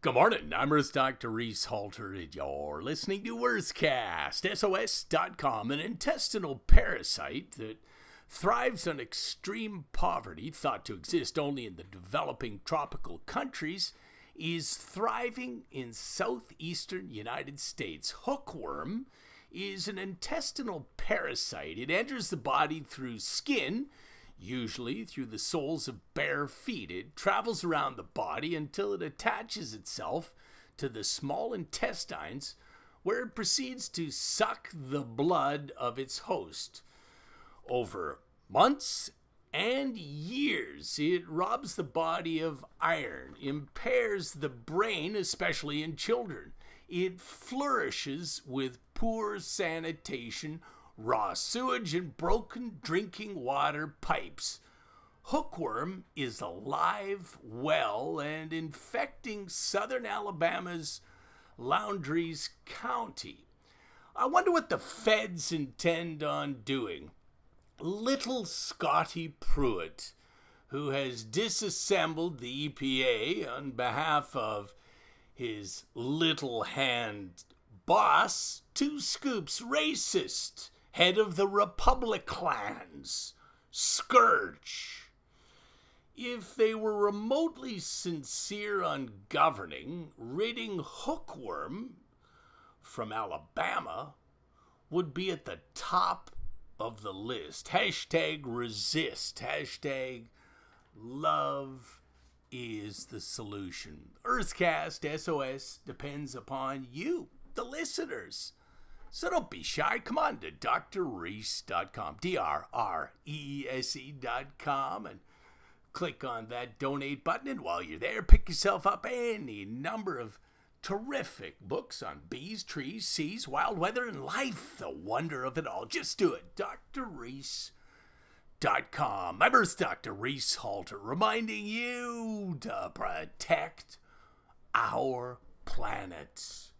Good morning. I'm Earth Dr. Reese Halter, and you're listening to Earthcast, SOS.com, an intestinal parasite that thrives on extreme poverty, thought to exist only in the developing tropical countries, is thriving in southeastern United States. Hookworm is an intestinal parasite. It enters the body through skin, usually through the soles of bare feet. It travels around the body until it attaches itself to the small intestines, where it proceeds to suck the blood of its host. Over months and years, it robs the body of iron, impairs the brain, especially in children. It flourishes with poor sanitation, raw sewage, and broken drinking water pipes. Hookworm is alive, well, and infecting southern Alabama's Lowndes County. I wonder what the feds intend on doing. Little Scotty Pruitt, who has disassembled the EPA on behalf of his little hand boss, Two Scoops racist, head of the Republicans, Scourge. If they were remotely sincere on governing, ridding Hookworm from Alabama would be at the top of the list. Hashtag resist. Hashtag love is the solution. Earthcast SOS depends upon you, the listeners. So don't be shy. Come on to drreese.com, DRREESE.com, and click on that donate button. And while you're there, pick yourself up any number of terrific books on bees, trees, seas, wild weather, and life. The wonder of it all. Just do it. drreese.com. I'm Earth Dr. Reese Halter, reminding you to protect our planet.